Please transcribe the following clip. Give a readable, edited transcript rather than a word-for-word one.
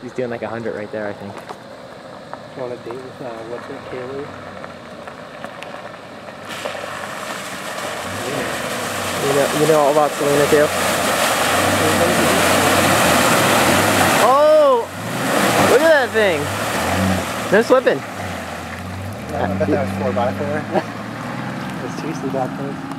He's doing like 100 right there, I think. On a date with, what's it, Kaylee? You know all about Selena too? Oh! Look at that thing! No slipping. Yeah, I bet that was 4x4. It's seriously that close.